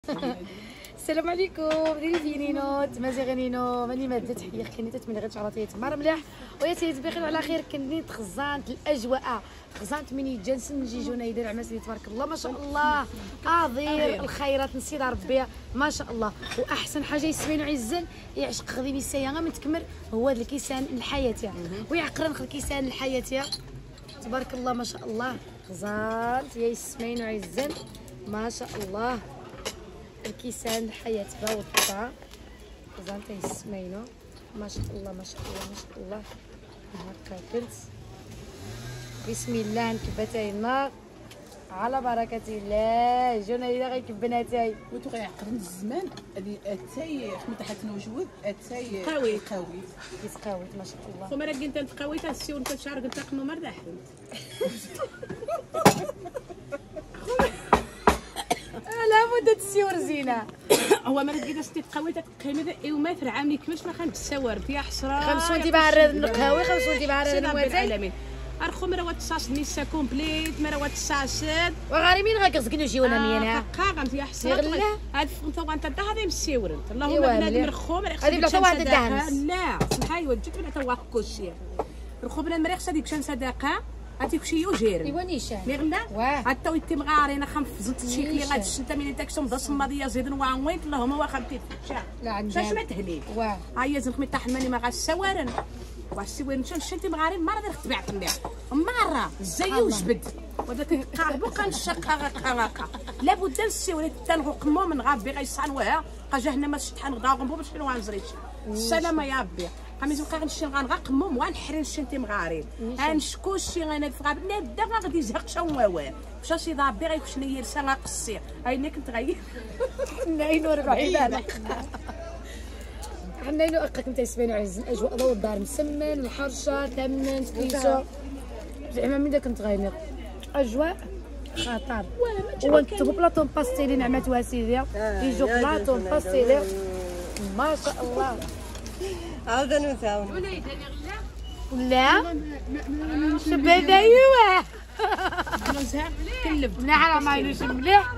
السلام عليكم. ديري في نينوت مازال نينو ماني ماده تحيه خليني تتمنى غير شعراتي تمار مليح ويا سيدي بخير وعلى خير. كنت تخزانت الاجواء خزانت مني جالسين نجي جنيدة العماسي تبارك الله ما شاء الله اظير الخيرات نسيت ربي ما شاء الله. واحسن حاجه يسمينو عزل يعشق غادي بيسايا غير من تكمل هو هذا الكيسان الحياه ويعقرن الكيسان الحياه تبارك الله ما شاء الله. خزانت يا يسمينو عزل ما شاء الله الكيسان الحياة باوطة زانتا يسمينو ما شاء الله ما شاء الله ما شاء الله. هكا كنت بسم الله نكبتاي النار على بركة الله. جونا إذا غيكبناتاي وتو غيعقرن الزمان هادي اتاي خمطحات نوجود اتاي قويت يتقاويت ما شاء الله. خو مرة قلت انت قويت السيور انت شعر قلت قمو مرتاح لابد تسيور زينه. هو مرة قلت ستي قويت قيمة يومات عاملي كيفاش ما خانش السوار يا حسرة 50 بعرض القهوي 50 بعرض العالمين ارخو مرة واتساس نيسا كومبليت مرة واتساس وغارمين غاكزكنو جيونا مينا قاغمت يا حسرة هاد فهمتو انت هذا مسيور انت اللهم بنادم رخو مرة هذه بلا واحد الدهنس لا هاي وجدت بلا تو كلشي رخو بلا مرة خصها ديك شان صداقة هاتي كلشي يوجير ايوا نيشان ميغلا حتى ويتي مغارينا خنفزت شي كلي غاد الشنطه من داك الشم ضص الماضيه زيدن وين اللهم واخا شا لا عندها شاش ما تهلي هيا زين خمي طاح ماني ما غا السوارن والسوارن شنتي مغارين مره دير تبع تنبيع مره زي وجبد وداك قاربو كنشق غاقا لابد نسيو تنغو قمو من غابي غيصان وها قا جهنم شطحان غدا غنبو باش نو غنزريش السلامه يا ربي قامي بقى غنشي غنقمم وغنحرن شنتي مغارين غنشكو شي غنفغا نبدا غادي يزهق شومواه مشى شي ضابي غيكشني يرسى غاقصي هايني كنت غير ناينو 40 حناينو اقاك انت يسمعوا عز الاجواء ضوء الدار مسمن الحرشه ثمن كيسو زعما من داك كنت غاينق اجواء خطر. وانتو بلاطون باستيلي نعمتها سيدي يجو بلاطون باستيلي ما شاء الله. عاوده نساو لا شباب ايوا كلب نعم ما ينوش مليح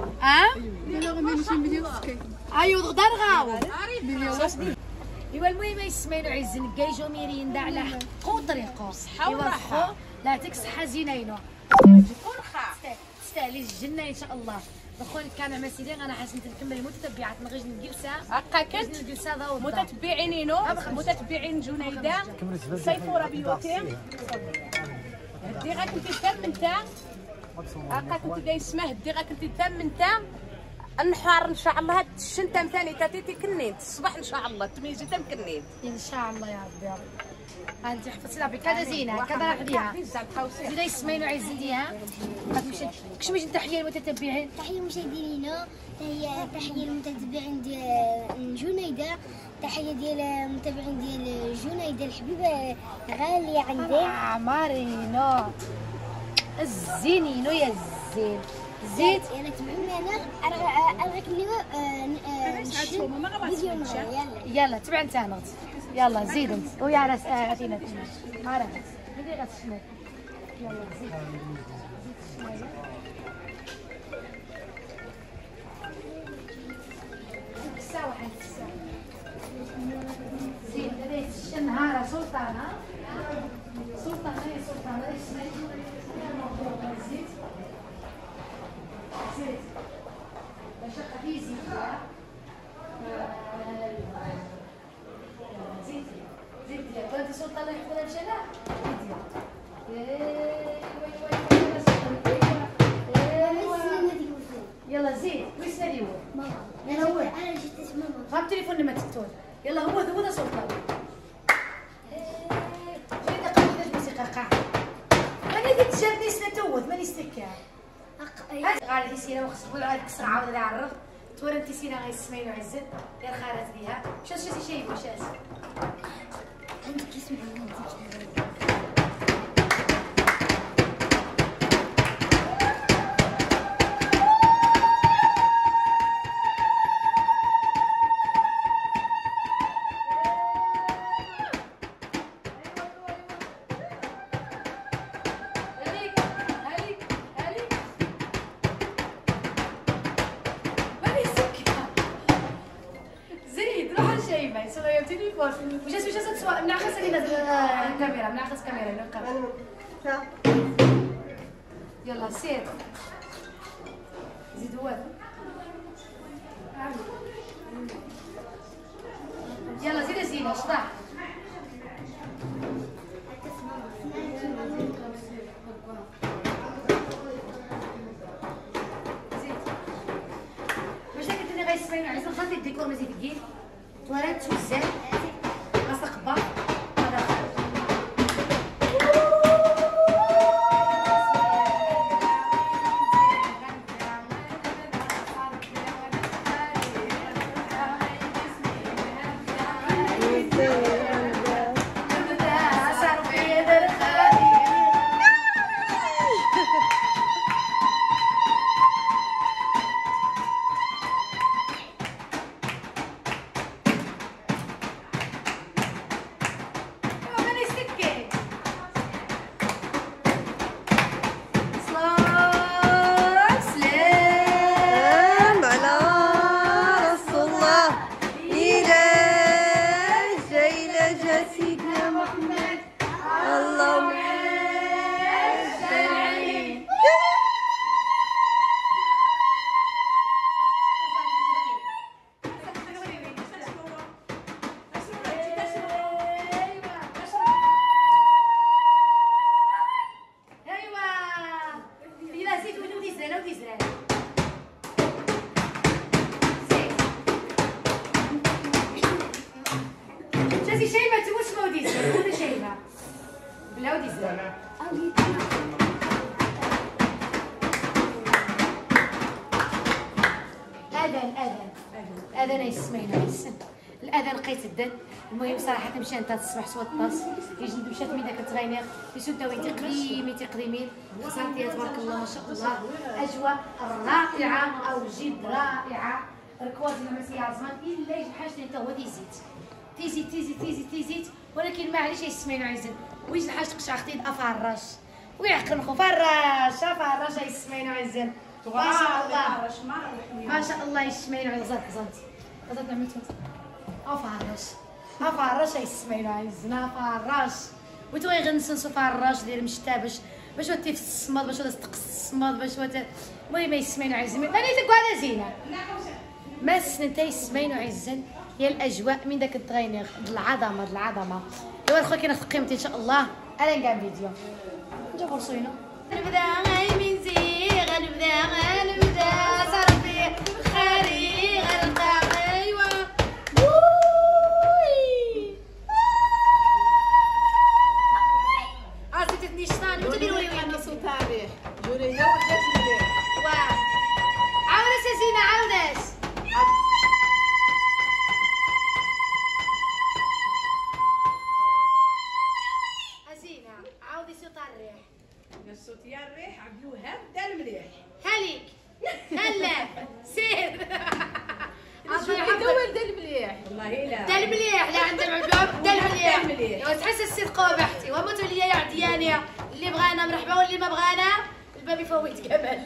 ايوا غدا نغاو ايوا المهم يسمعوا عزن كايجو ميريندا على حقو طريقو ايوا لا تك صحه زينينو تستاهلي الجنه ان شاء الله. اخوان كان مسيرين انا حاسه نكمل المتتبعات من غير الجلسه هكا كنت الجلسه متتبعين متتبعين جنيده سيفوره بيوتي دي غا كنتي تم انت هكا كنتي داي اسمه دي غا كنتي تم انت النحار ان شاء الله هاد الشنتم ثاني تاتي كنين الصباح ان شاء الله تميزي تم كنين ان شاء الله يا ربي يا ربي. انت حفظتي لها بكذا زينه كذا راح زيدا يسمعوا عايزين ديها كش باش تحيه المتتبعين تحيه مشاهدينا تحيه المتتبعين ديال جنيده تحيه ديال المتابعين ديال جنيده الحبيبه غاليه عندي مارينو الزينينو يا الزين زيد انا تبعوني انا راك اللي يلا تبع انت انا يلا زيد انت ويا راس عطينا عارف بدي غتشمل يلا زيد الساعه واحد الساعه زيد هذه الشنهاره سلطانه يا سلطانه زيد زيد باش قديزي زيد زيد يا بنتي سلطانه يحفظها مشانا يلا زيد ويش هذه هو ماما انا جيت اسمع غاب تليفون لما تكتون يلا هو ذا سلطان جيت اقعد الموسيقى قاعد ماني قلت شافني سنتوث ماني استكار غادي تيسينا وخص تقول عاد كسر عاود يعرف تورا تيسينا غيسمعوا عزت دير خارات بها شاس شي شاس عندك اسمع هذيك تليفون واش تسوى من عخس لينا الكاميرا من عخس كاميرا يلا سير زيد هو يلا زيد زيد شطح غيسمعنا عايزين نخلي الديكور مزيد كيف طواليت توزع غاسق با الاذان يسمعنا الاذان لقيت الدن المهم صراحه مشى انت تصبح سوا الطاس يجي مشات من داك التغينير يسداوي تقريمي خصاتي تبارك الله ما شاء الله اجواء رائعه او جد رائعه الكوازي ما سي زمان الا يجي حاجه انت هو تيزيد ولكن معليش يسمعنا عايزين ويجي الحاج تقشع اختي افرش ويعقل نخو فرش يسمعنا عايزين ما شاء الله ما شاء الله يسمعنا غزات عملت افرش يسمعنا عايزين افرش ويتو يغنسنسو فرش ديال مشتا باش ودي في الصماد باش تقص الصماد باش المهم يسمعنا عايزين ماني تقوا على زينه ما سنتا يسمعنا عايزين هي الاجواء من داك التغينير العظمه ايوا الخويا كاين في قيمتي ان شاء الله انا نقام فيديو نجيبو رسوينا نبدا من زي غنبدا صرفي خاري غنلقى ايوا عرفتي شطاني وتديروا لي انا صوت تاريخ جورينا ولات مليح واه عاودي سيزينا عاودي الصوت يا الريح عبد الوهاب دا المليح هاليك هلا سير دول دا المليح والله لا دا المليح لا عندنا عبد دا المليح تحس الصدق وبحتي وموت ليا يا عديانيه اللي بغانا مرحبا واللي ما بغانا الباب يفوت كمال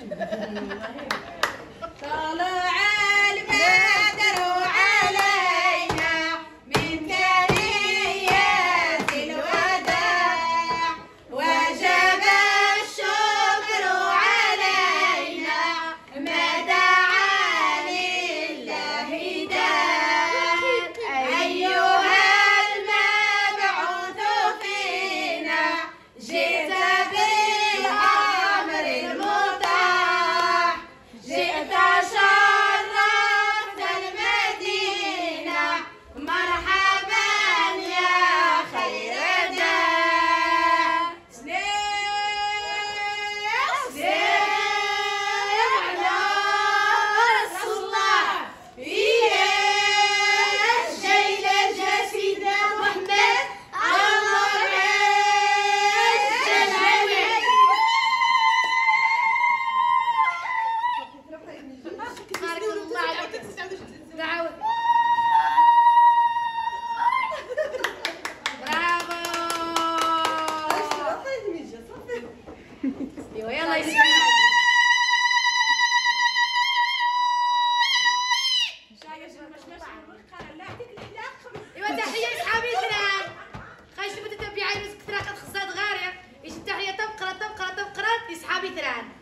طلع البدر علينا من ثنيات الوداع وجب الشكر علينا ما دعا لله داع أيها المبعوث فينا جئت بالأمر المطاع جئت شرفت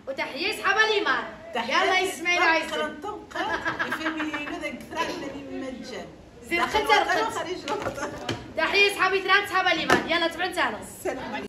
وتحيه صحاب الايمان. يلا يسمعنا عايزين قرنطم يفهمينا ذاك ثراك اللي مجان زين خنت. تحيه صحابي ثلاث صحاب الايمان. يلا تبع نتانا. السلام عليكم.